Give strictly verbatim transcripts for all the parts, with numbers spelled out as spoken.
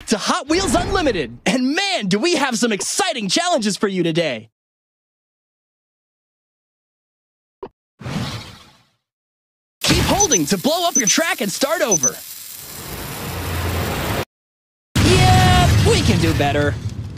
to Hot Wheels Unlimited, and man, do we have some exciting challenges for you today. Keep holding to blow up your track and start over. Yeah, we can do better.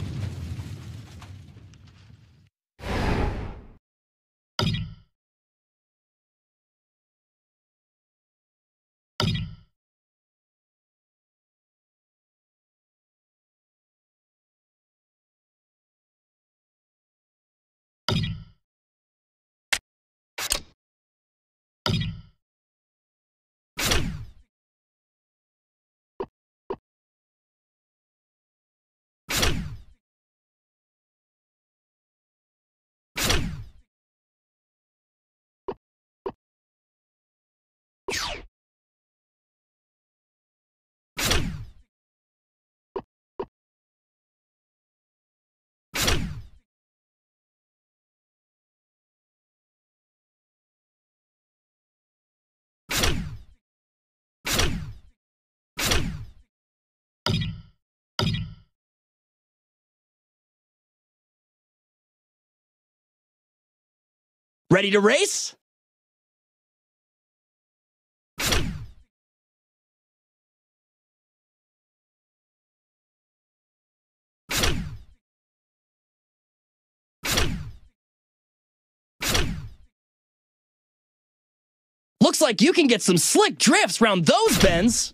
Ready to race? Looks like you can get some slick drifts around those bends.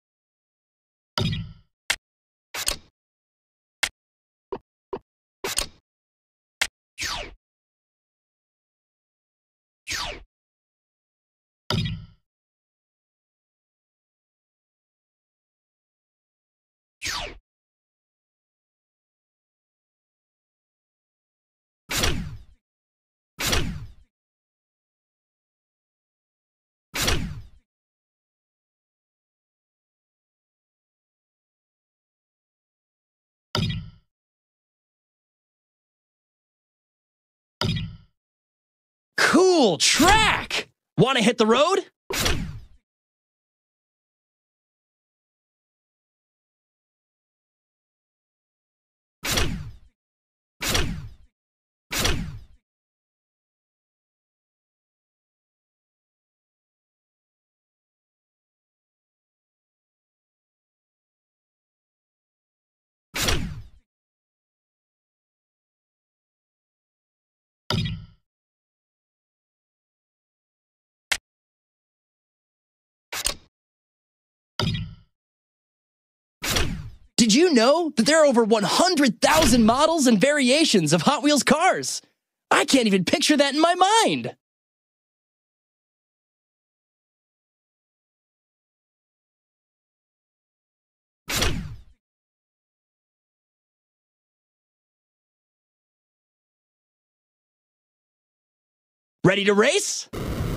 Cool track! Want to hit the road? Did you know that there are over one hundred thousand models and variations of Hot Wheels cars? I can't even picture that in my mind. Ready to race?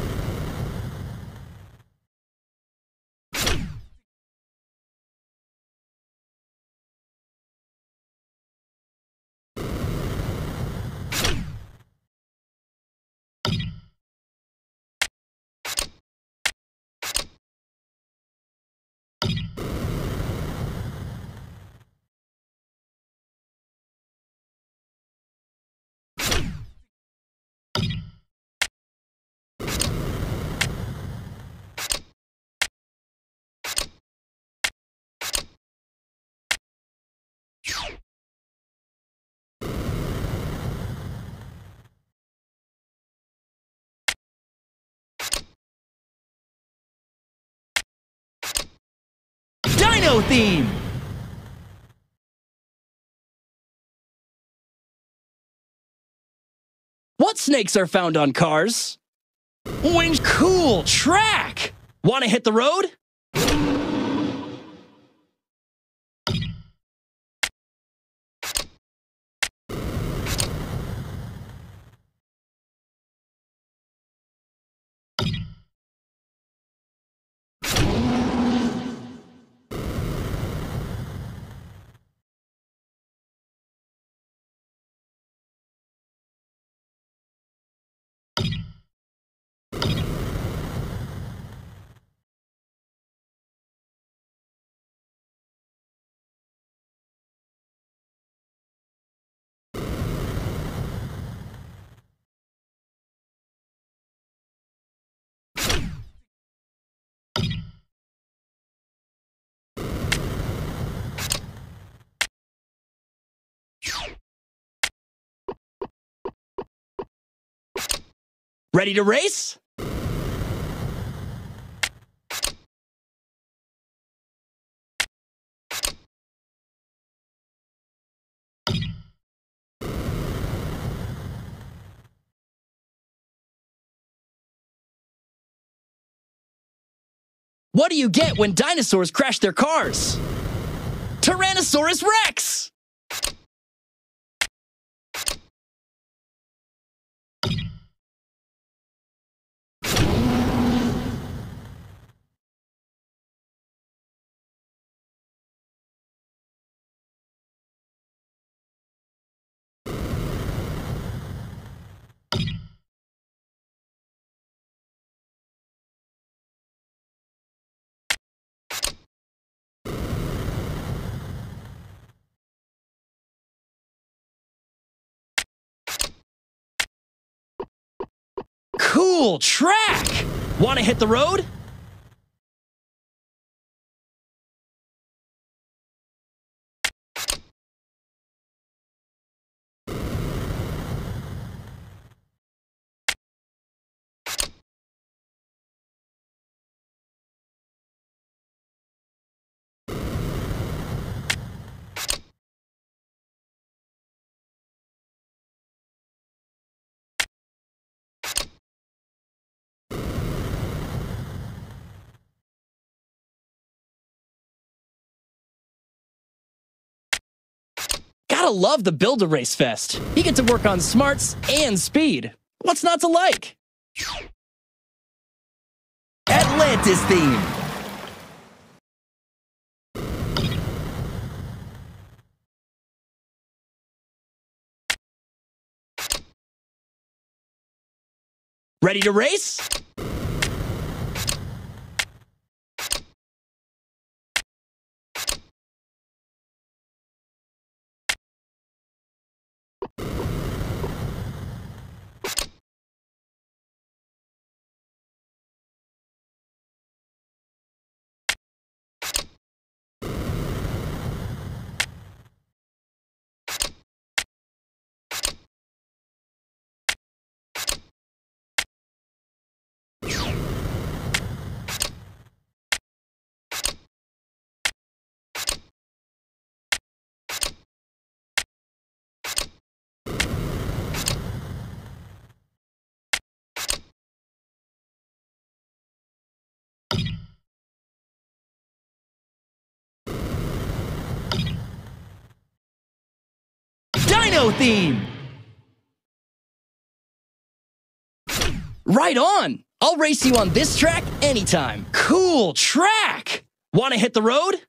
Dino theme! What snakes are found on cars? Winch, cool track! Want to hit the road? Ready to race? What do you get when dinosaurs crash their cars? Tyrannosaurus Rex! Cool track! Want to hit the road? Gotta love the Build-A-Race Fest. You get to work on smarts and speed. What's not to like? Atlantis theme. Ready to race? Dino theme! Right on! I'll race you on this track anytime. Cool track! Want to hit the road?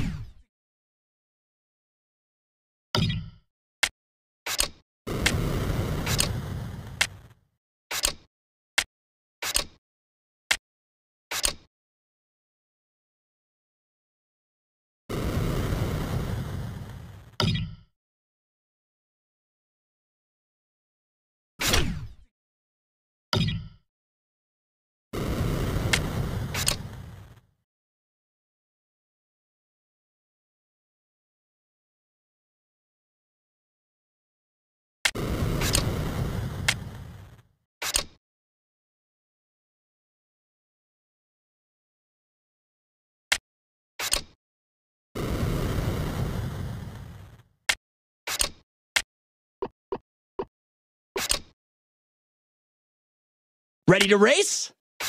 Ready to race?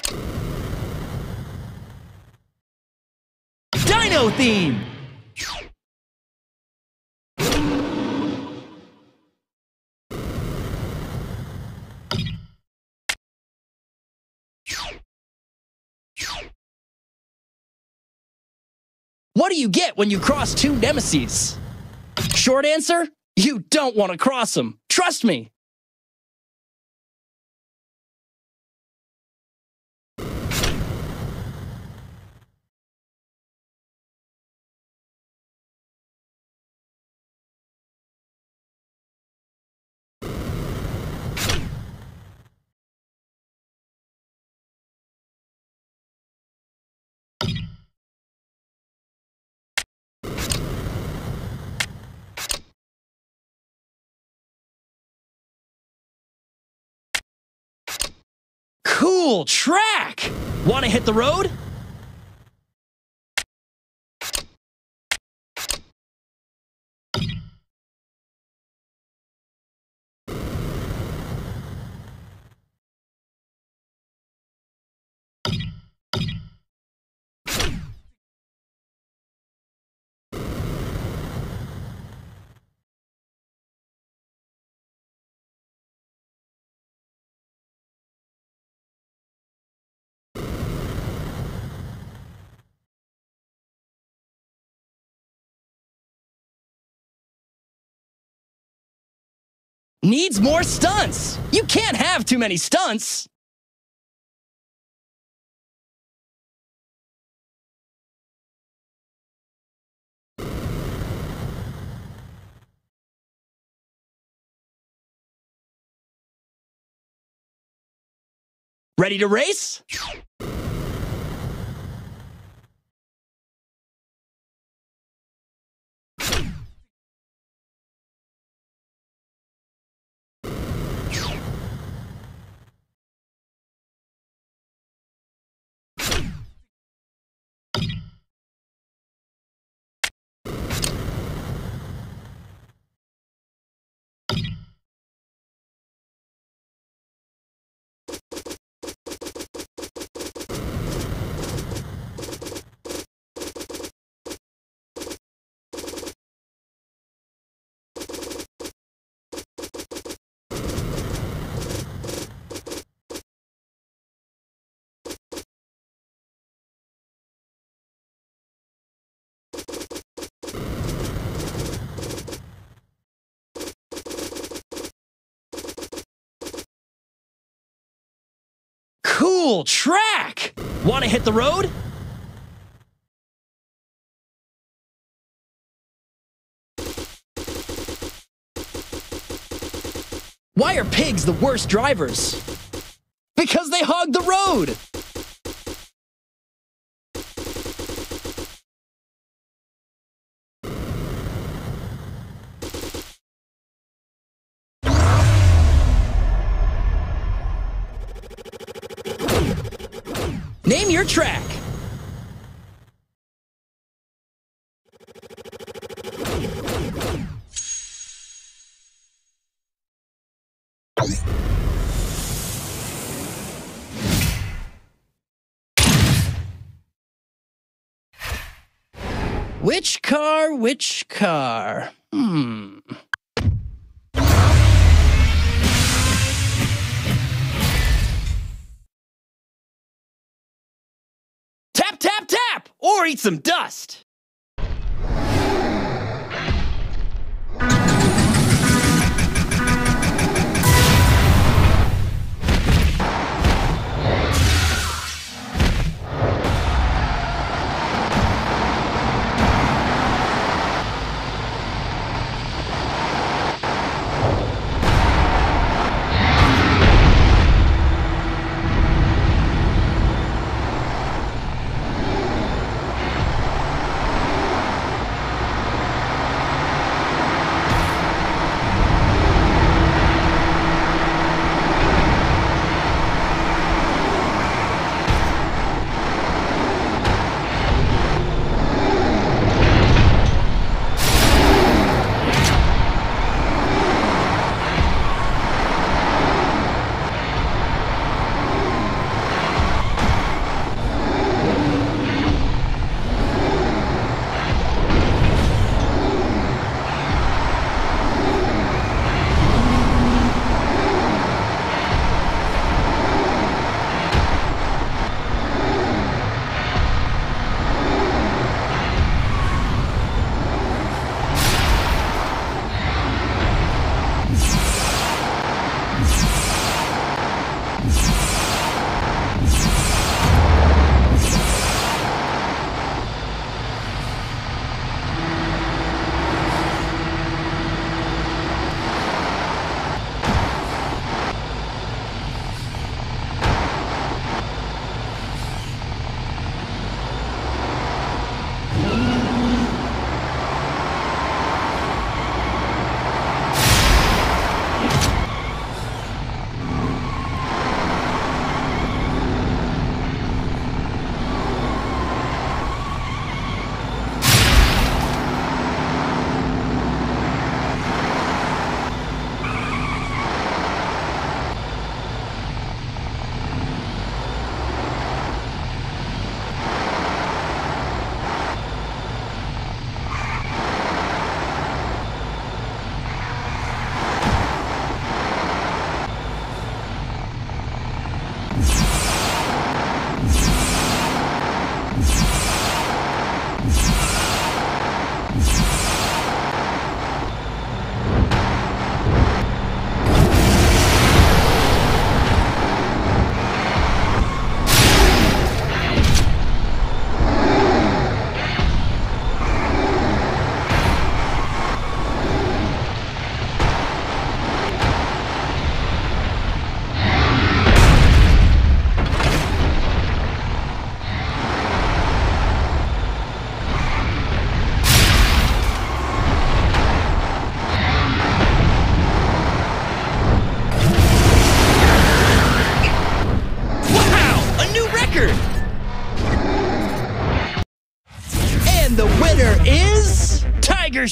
Dino theme! What do you get when you cross two nemesis? Short answer, you don't want to cross them. Trust me. Cool track! Want to hit the road? Needs more stunts! You can't have too many stunts! Ready to race? Cool track! Want to hit the road? Why are pigs the worst drivers? Because they hog the road! Name your track. Which car, which car? Hmm. Tap, tap, tap! Or eat some dust!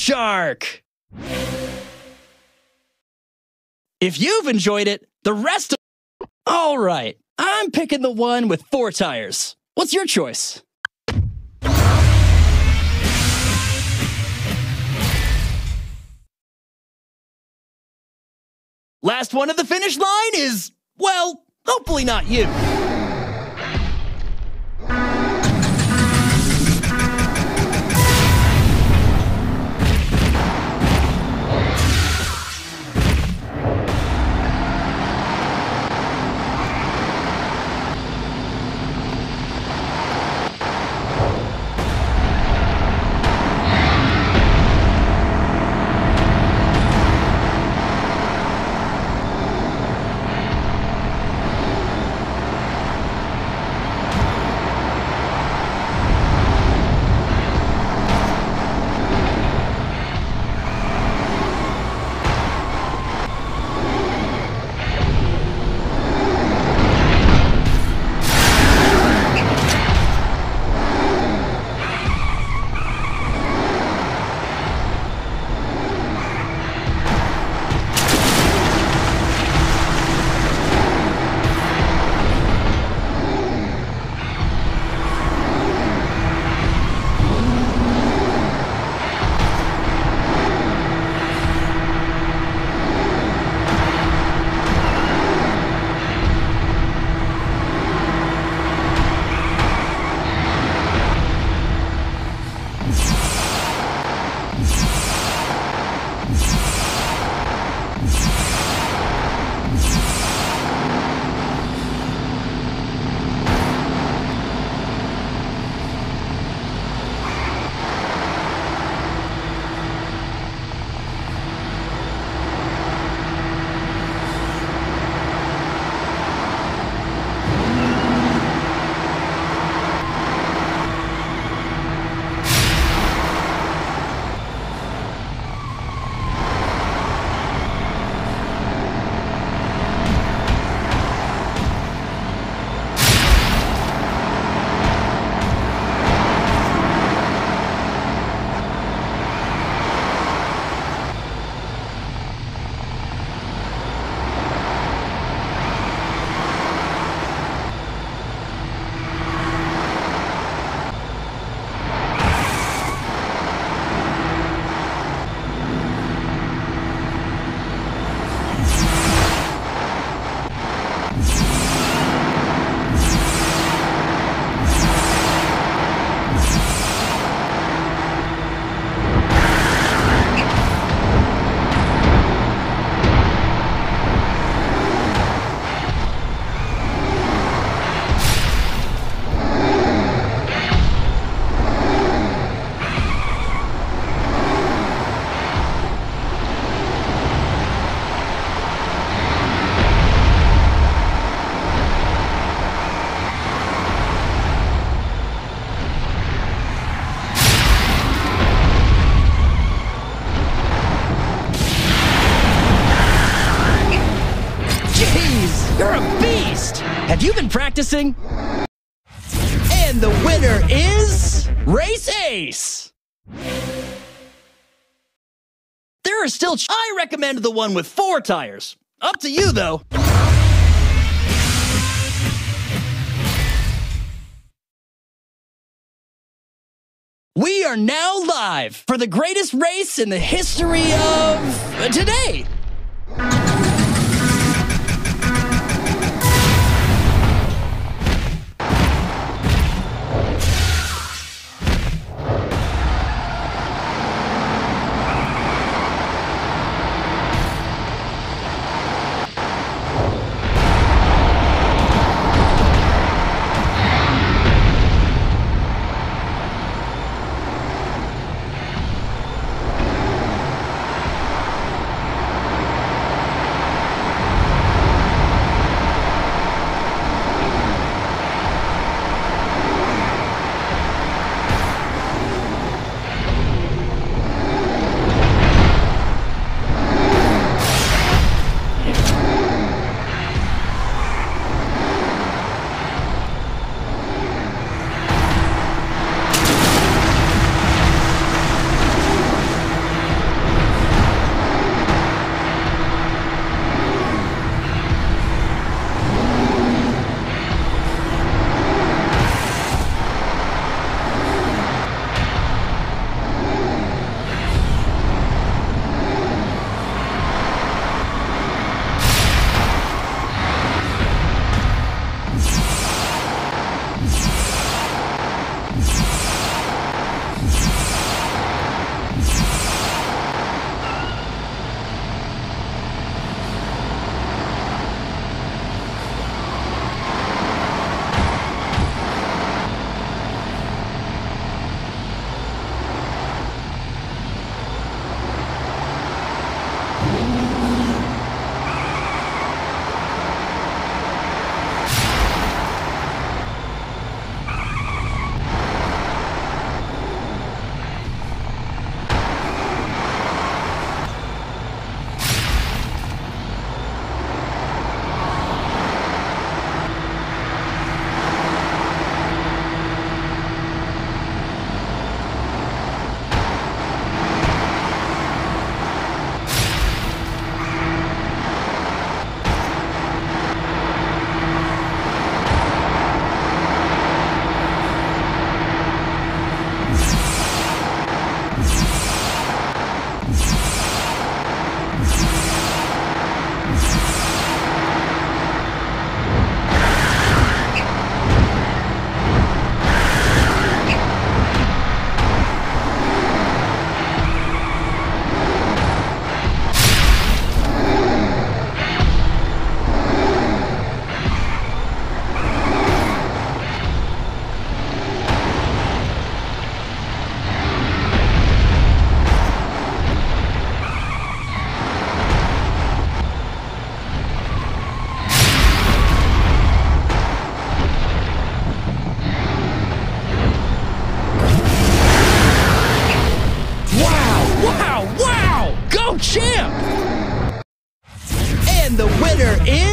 Shark. If you've enjoyed it, the rest of... All right, I'm picking the one with four tires. What's your choice? Last one at the finish line is, well, hopefully not you. Have you been practicing? And the winner is Race Ace. There are still... Ch I recommend the one with four tires. Up to you, though. We are now live for the greatest race in the history of today.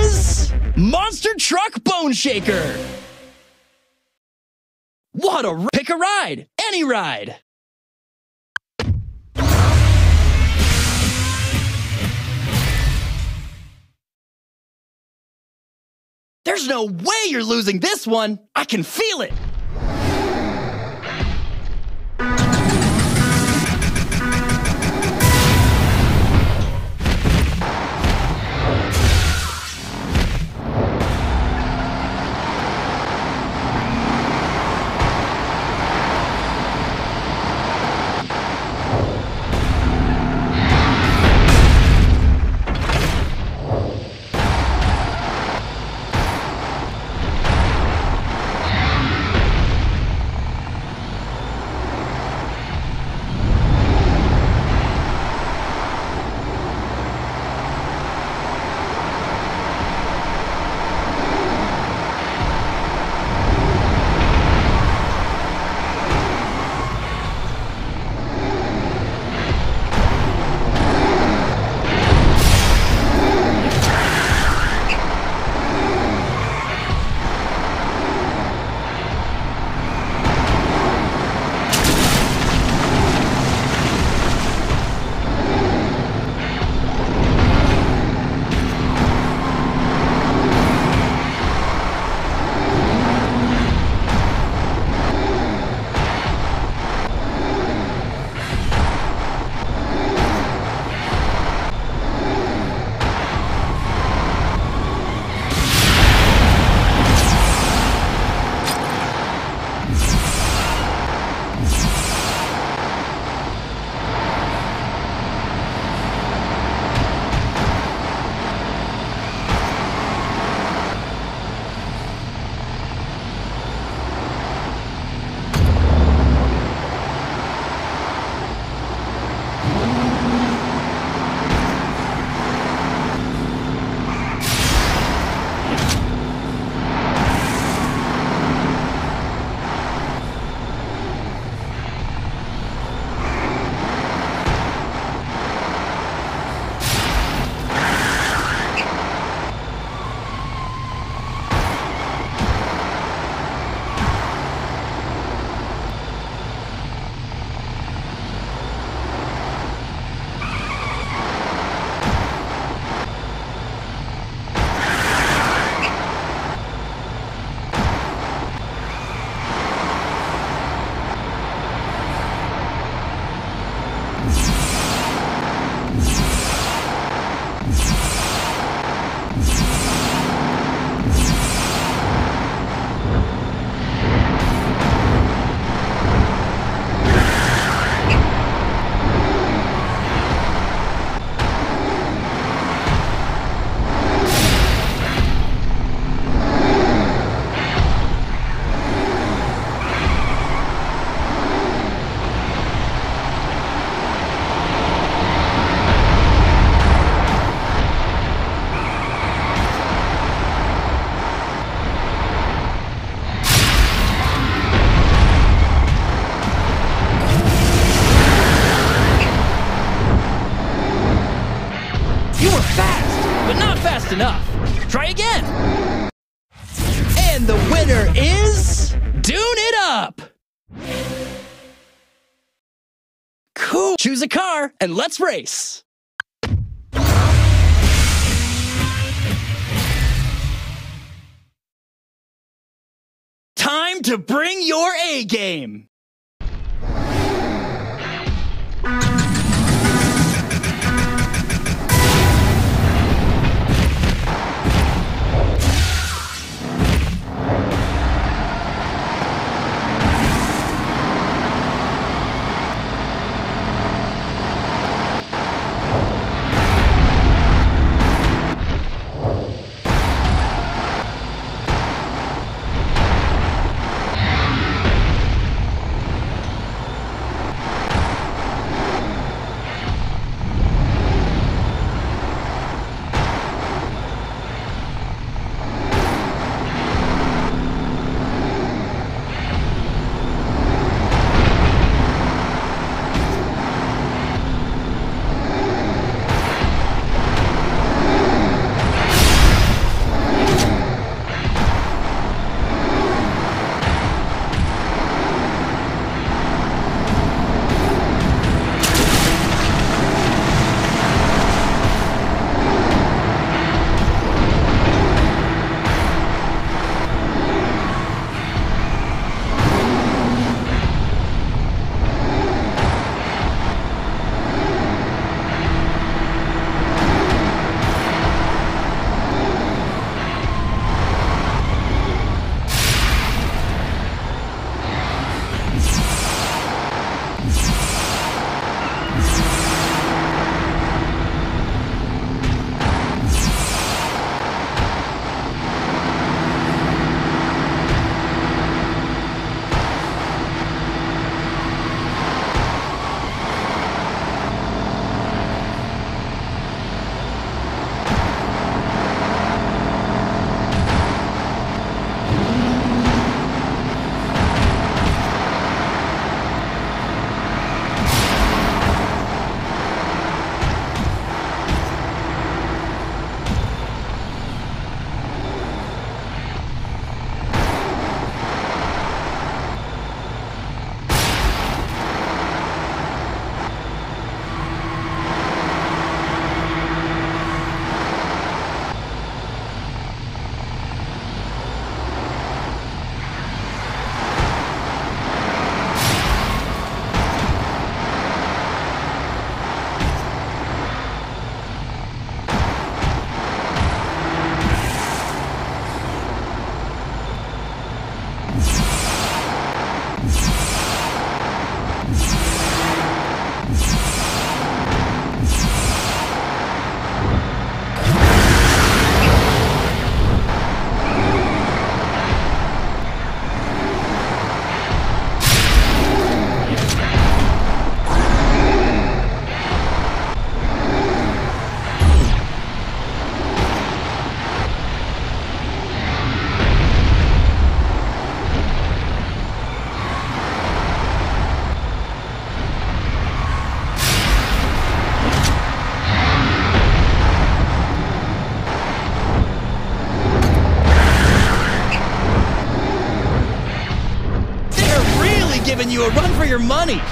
is Monster Truck Bone Shaker. What a pick a ride, any ride. There's no way you're losing this one. I can feel it. Enough. Try again. And the winner is Dune It Up. Cool. Choose a car and let's race. Time to bring your A game. you a run for your money.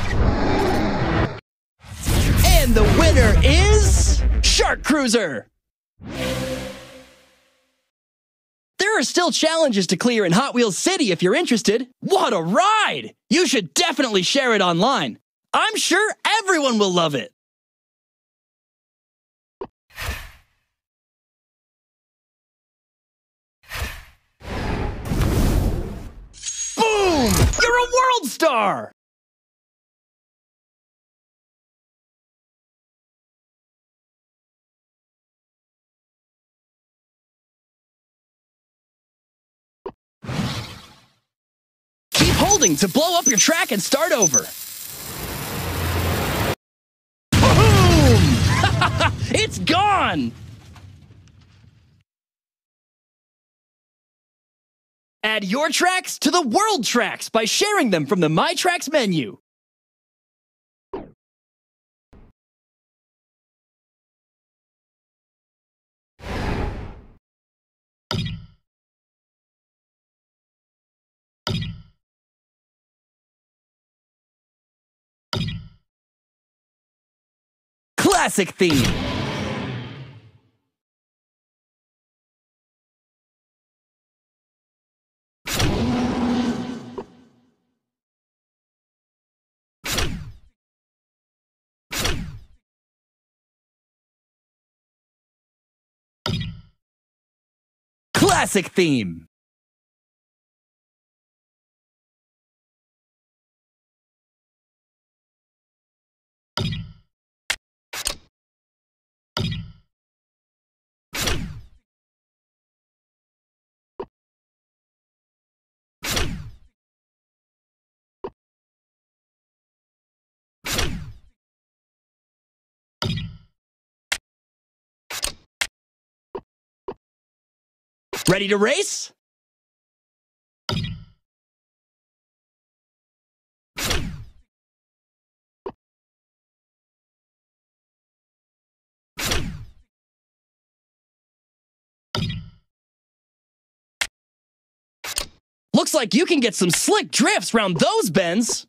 And the winner is Shark Cruiser. There are still challenges to clear in Hot Wheels City if you're interested. What a ride! You should definitely share it online. I'm sure everyone will love it. Boom! You're a world star! Keep holding to blow up your track and start over. Boom! It's gone! Add your tracks to the world tracks by sharing them from the My Tracks menu. Classic theme. Classic theme. Ready to race? Looks like you can get some slick drifts round those bends.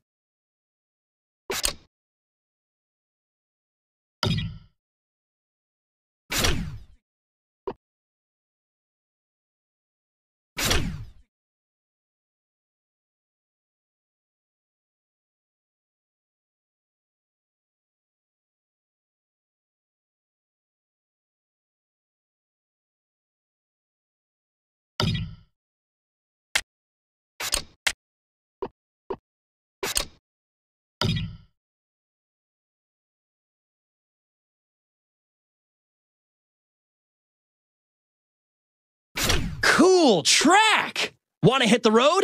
Cool track! Want to hit the road?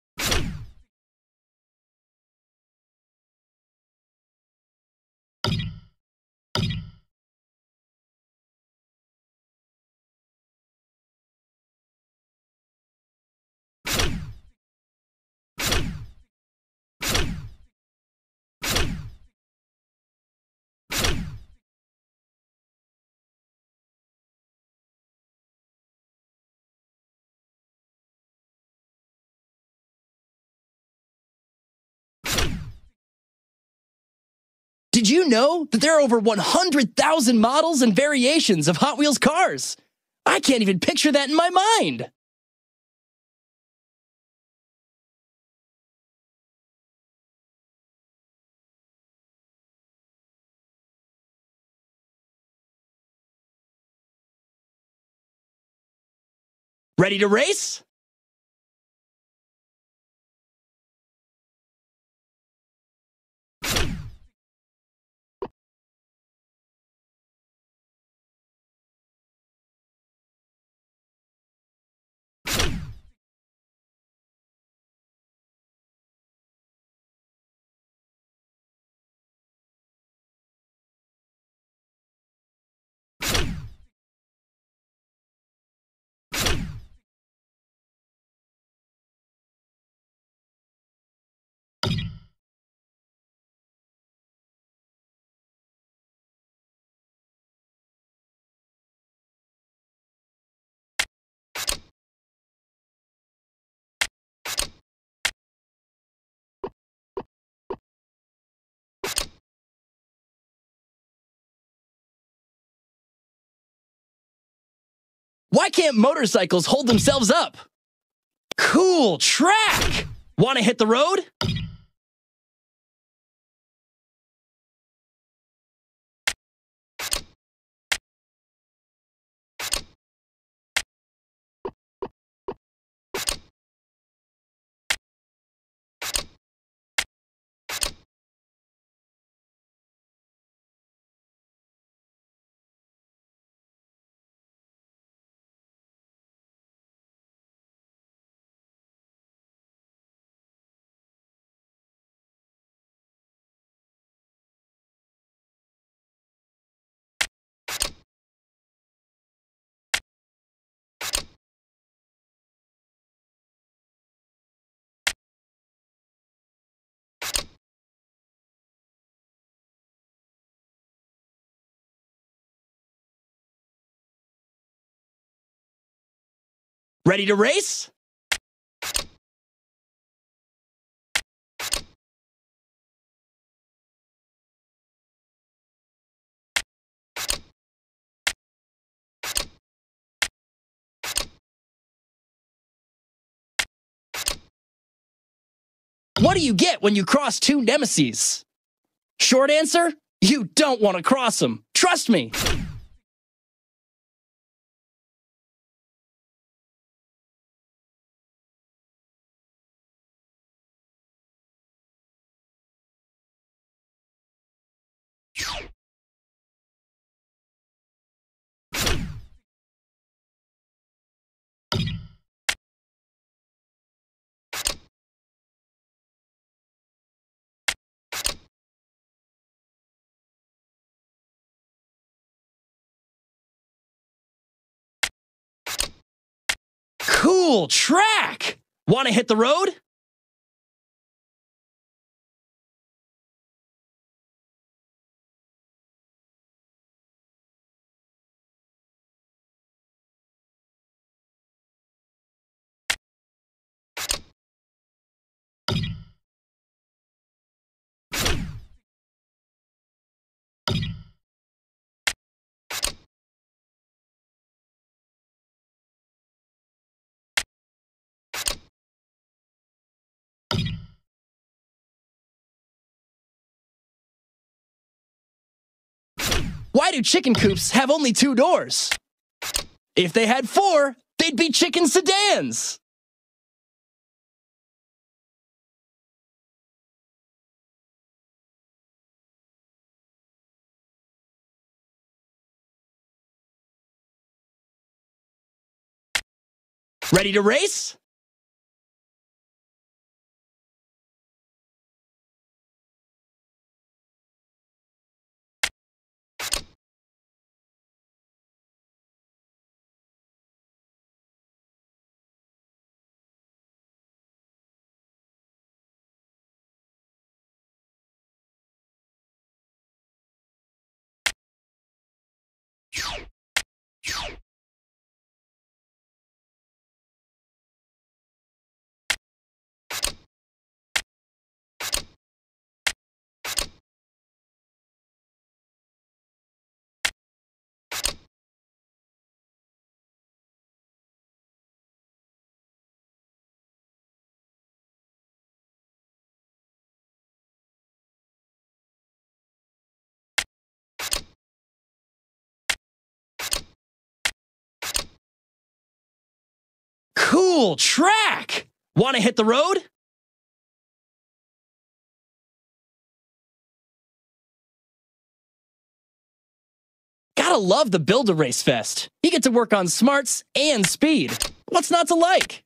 Did you know that there are over one hundred thousand models and variations of Hot Wheels cars? I can't even picture that in my mind. Ready to race? Why can't motorcycles hold themselves up? Cool track! Want to hit the road? Ready to race? What do you get when you cross two nemeses? Short answer, you don't want to cross them. Trust me. Cool track! Want to hit the road? Why do chicken coops have only two doors? If they had four, they'd be chicken sedans. Ready to race? Cool track! Want to hit the road? Gotta love the Build-A-Race Fest. You get to work on smarts and speed. What's not to like?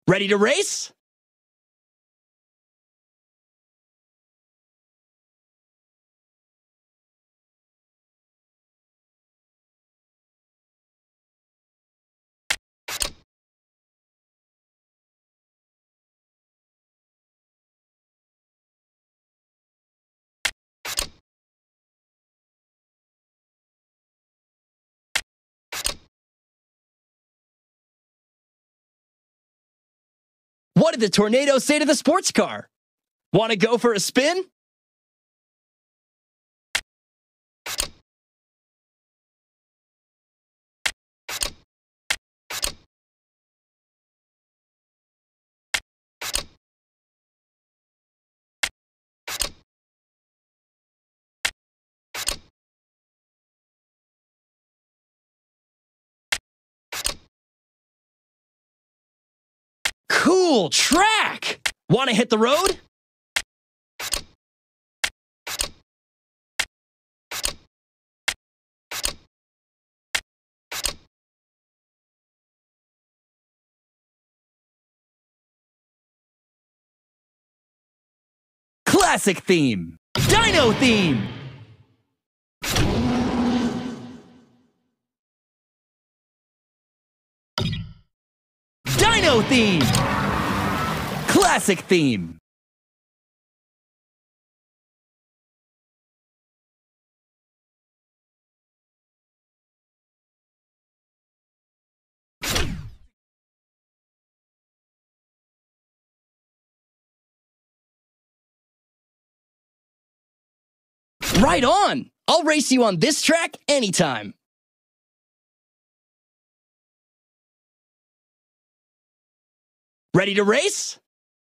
Ready to race? What did the tornado say to the sports car? Want to go for a spin? Cool track! Want to hit the road? Classic theme. Dino theme. Dino theme. Classic theme. Right on! I'll race you on this track anytime. Ready to race?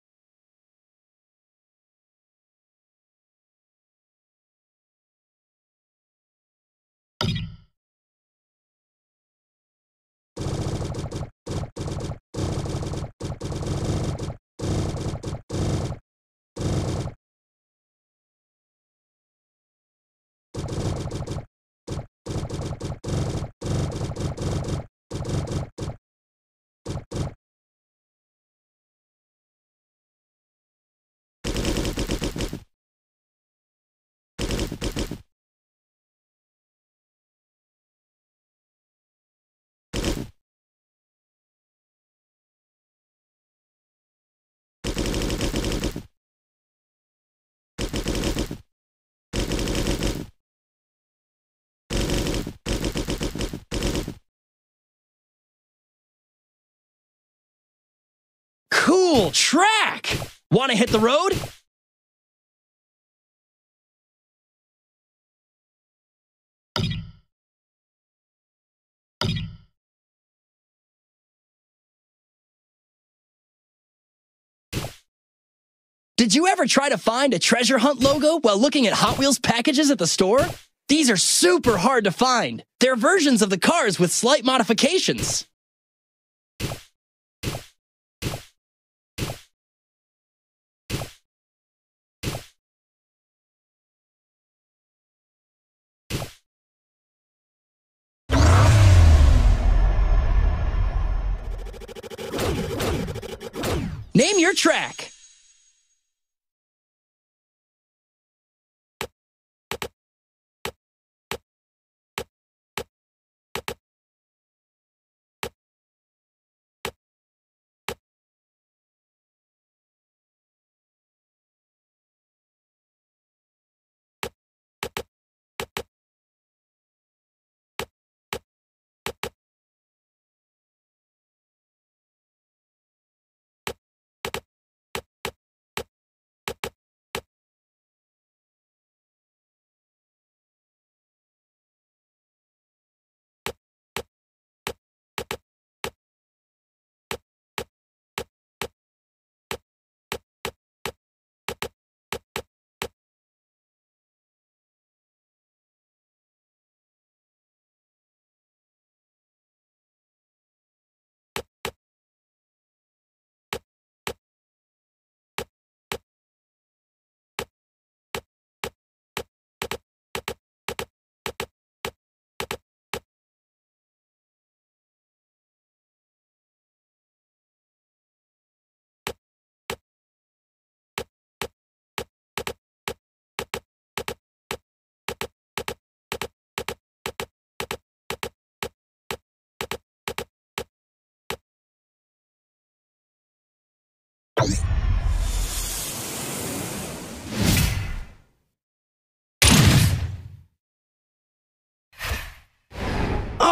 Cool track! Want to hit the road? Did you ever try to find a treasure hunt logo while looking at Hot Wheels packages at the store? These are super hard to find. They're versions of the cars with slight modifications. Name your track.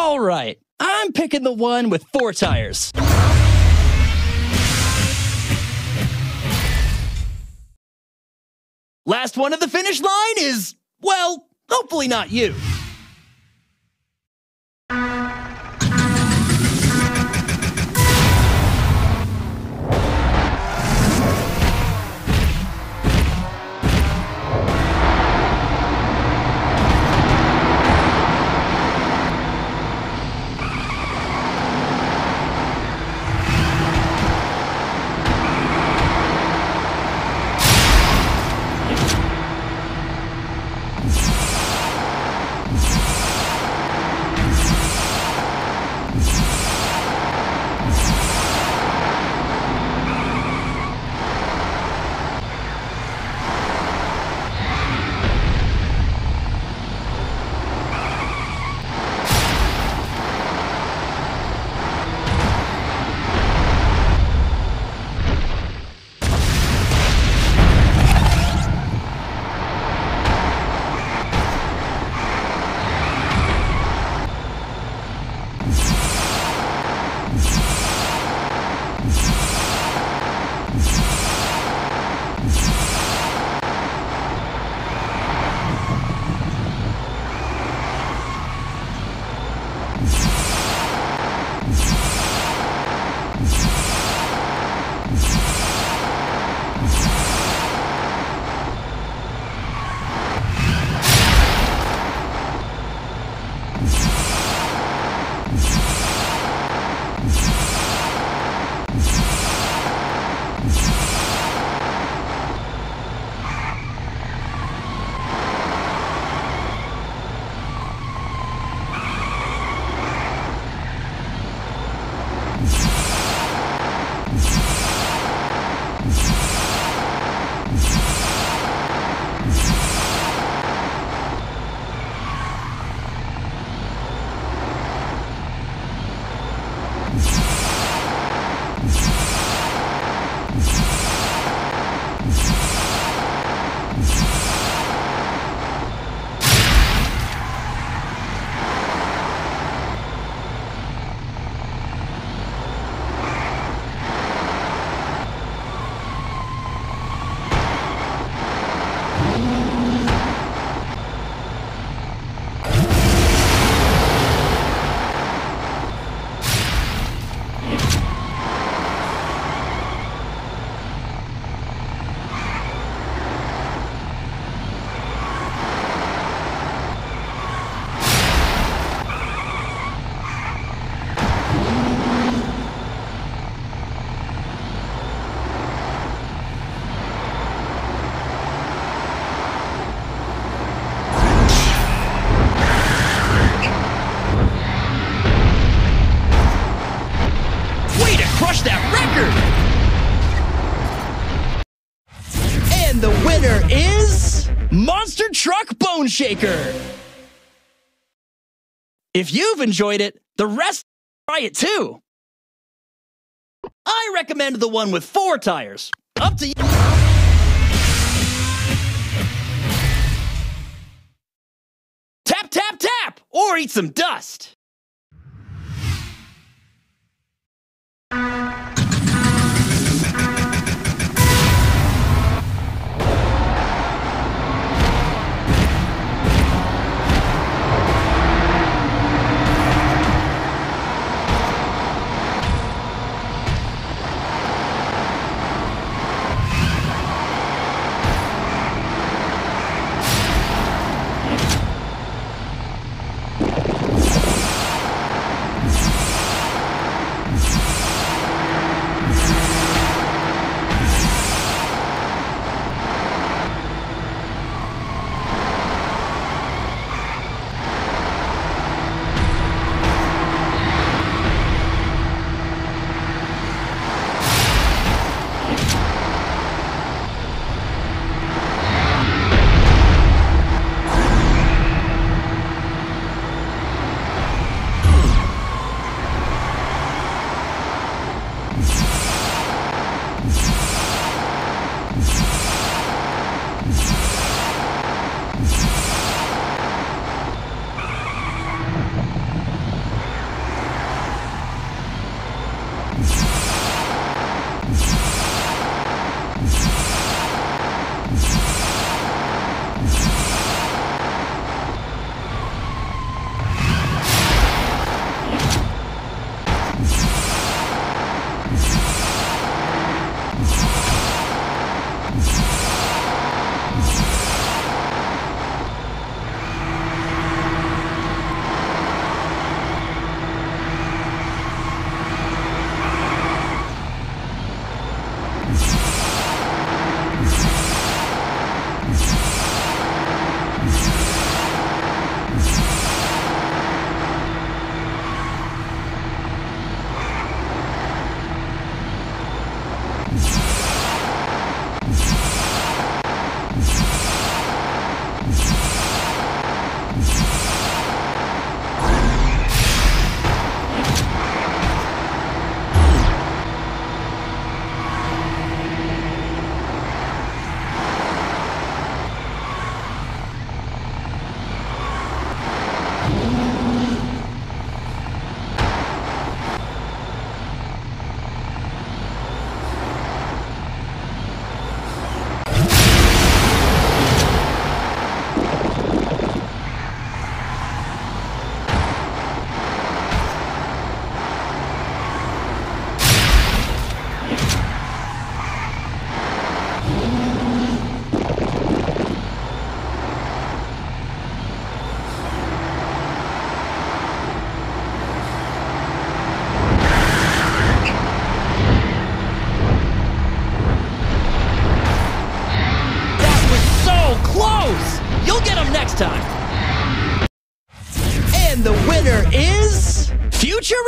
All right, I'm picking the one with four tires. Last one at the finish line is, well, hopefully not you. And the winner is Monster Truck Bone Shaker. If you've enjoyed it, the rest try it too. I recommend the one with four tires. Up to you. Tap, tap, tap, or eat some dust.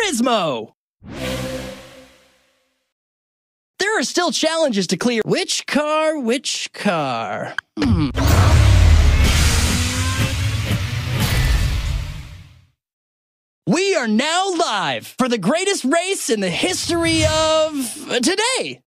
Turismo! There are still challenges to clear. Which car, which car? Hmm. We are now live for the greatest race in the history of today.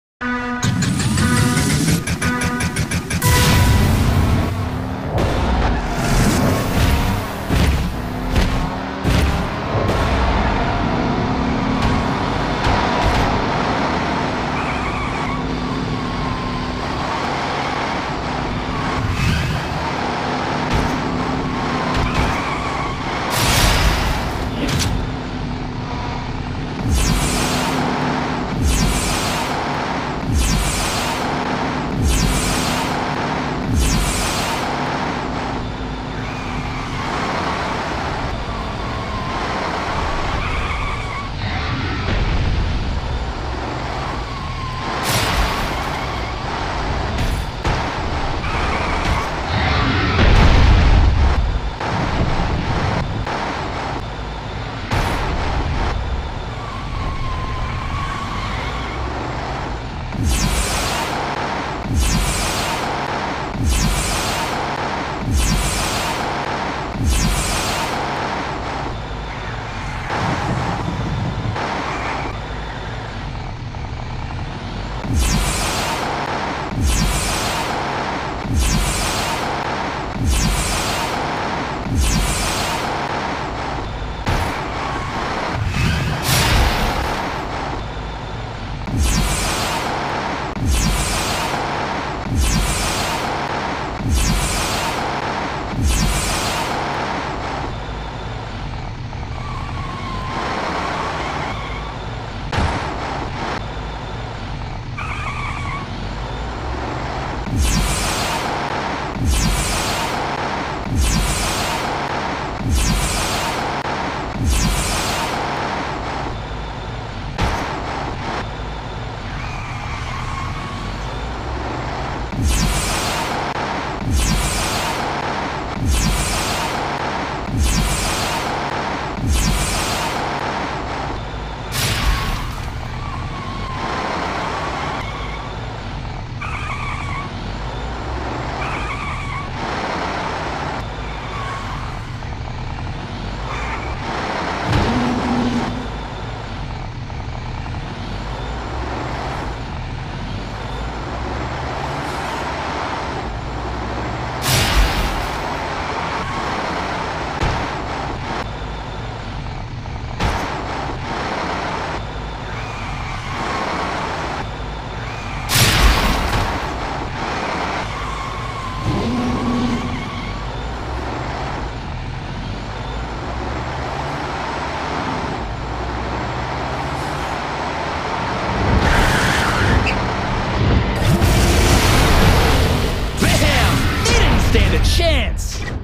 Chance.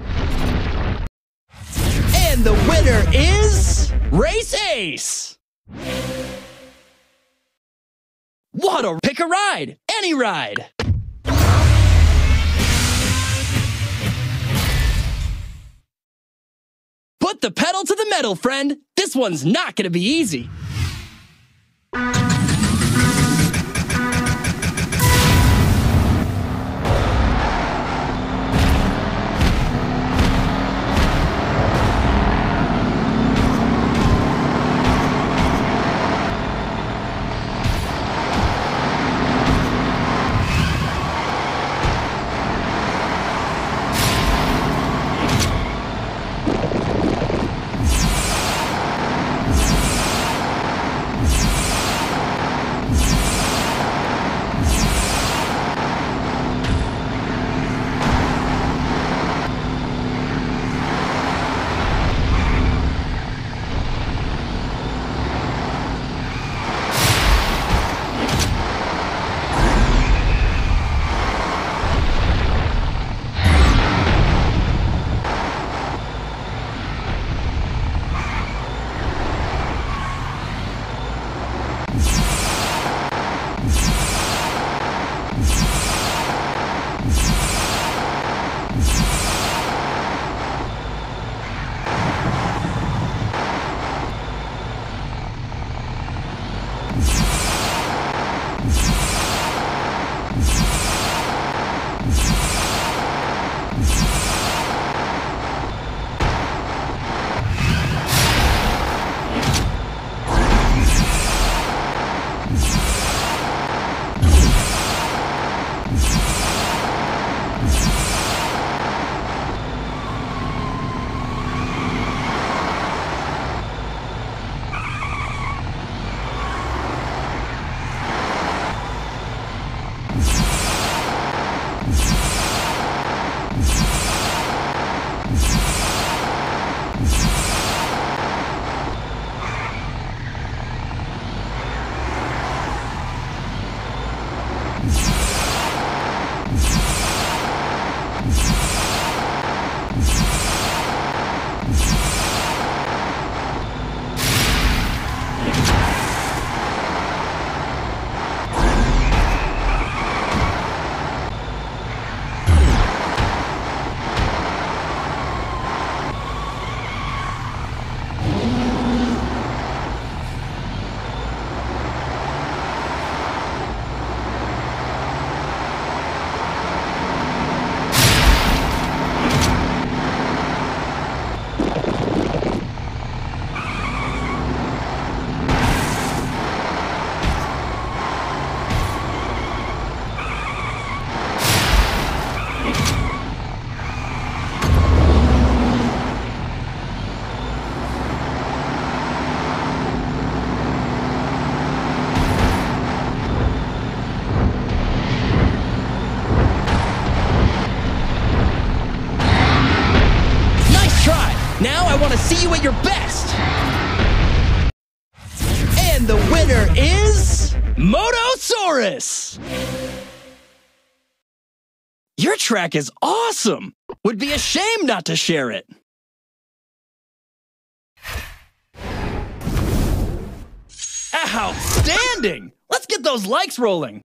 And the winner is Race Ace. What a pick a ride, any ride. Put the pedal to the metal, friend. This one's not gonna be easy. see you at your best. And the winner is Motosaurus. Your track is awesome. Would be a shame not to share it. Outstanding! Let's get those likes rolling.